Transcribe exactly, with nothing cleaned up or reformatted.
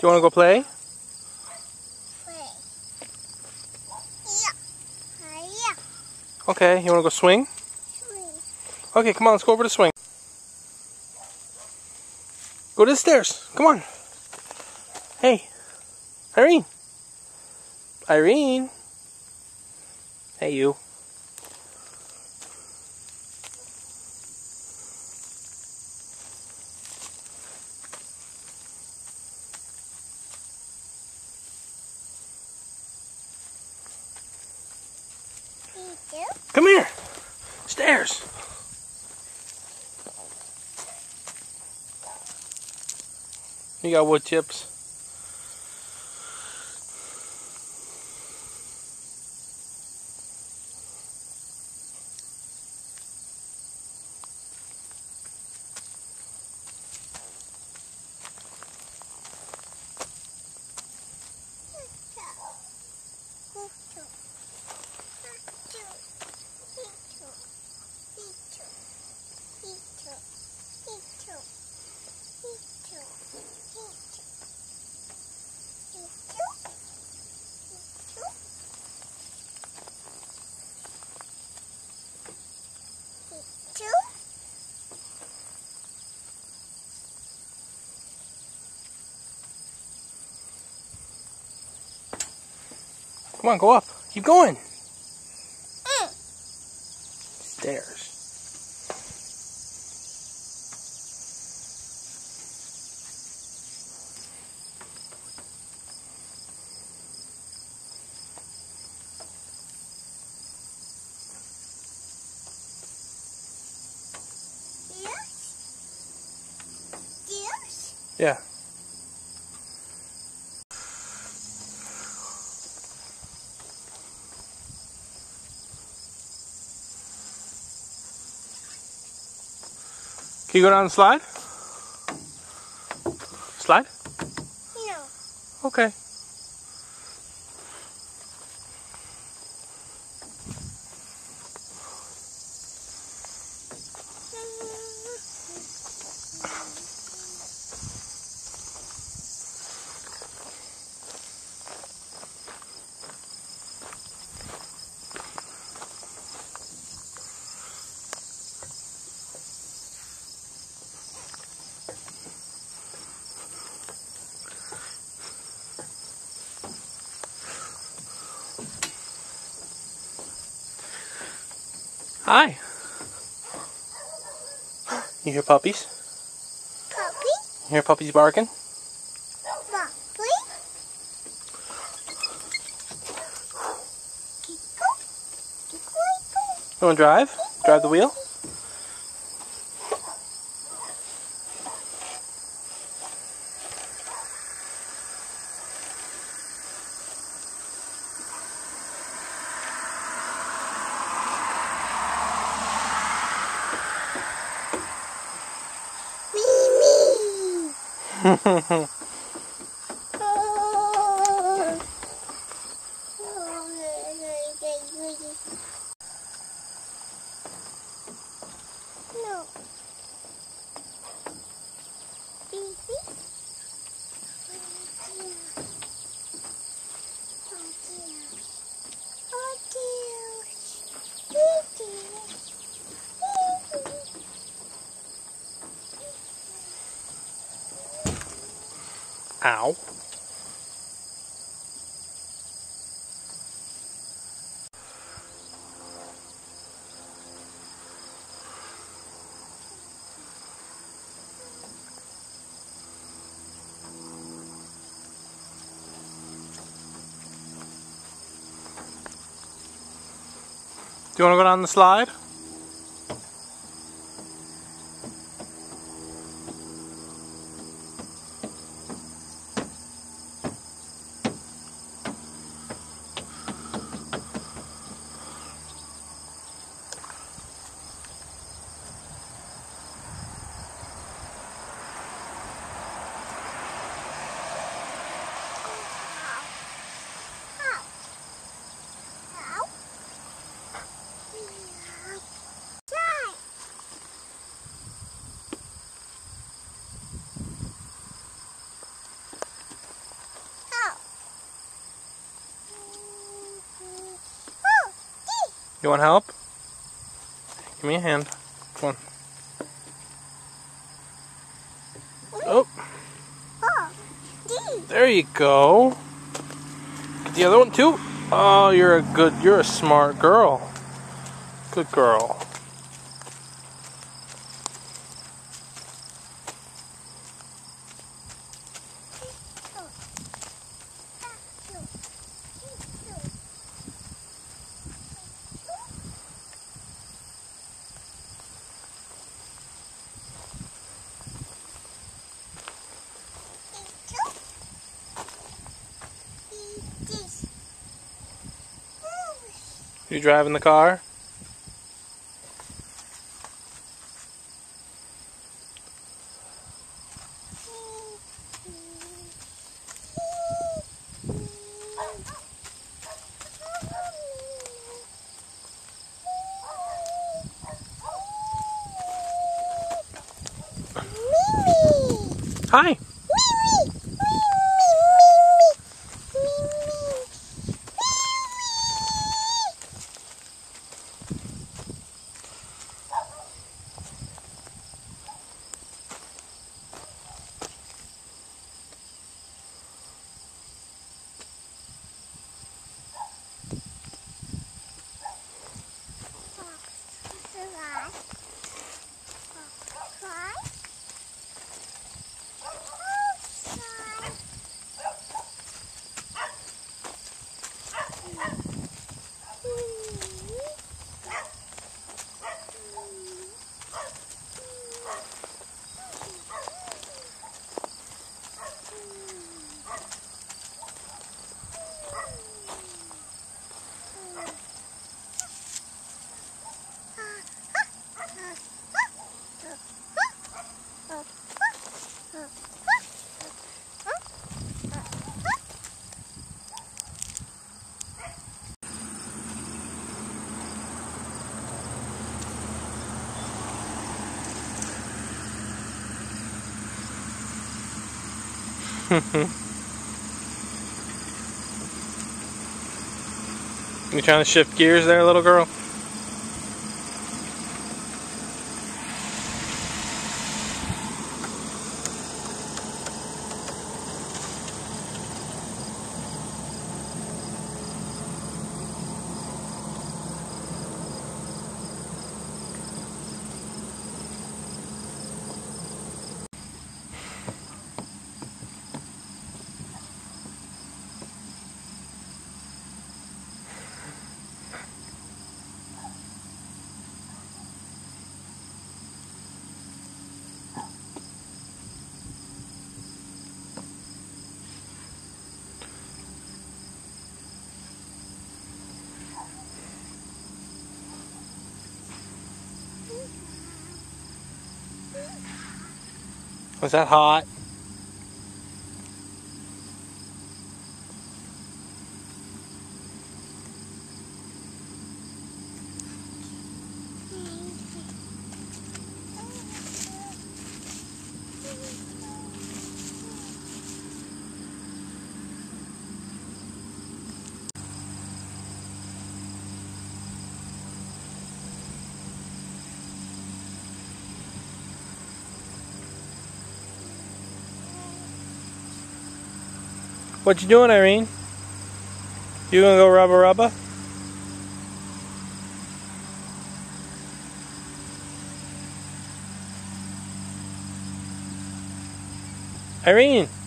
you want to go play? Play. Yeah. Uh, yeah. Okay, you want to go swing? Swing. Okay, come on, let's go over to swing. Go to the stairs. Come on. Hey, Irene. Irene. Hey, you. Come here. Stairs. You got wood chips. Come on, go up. Keep going. Mm. Stairs. Stairs? Stairs? Yeah. Can you go down the slide? Slide? No. Okay. Hi. You hear puppies? Puppy? You hear puppies barking? Puppy? You want to drive? Drive the wheel? Me, me. No. Baby. Oh dear. Oh dear. Ow. Do you want to go down the slide? You want help? Give me a hand. Come on. Oh. Oh, gee. There you go. Get the other one too. Oh, you're a good, you're a smart girl. Good girl. You driving the car? Hi. You trying to shift gears there, little girl? Was that hot? What you doing, Irene? You gonna go rubba rubba? Irene!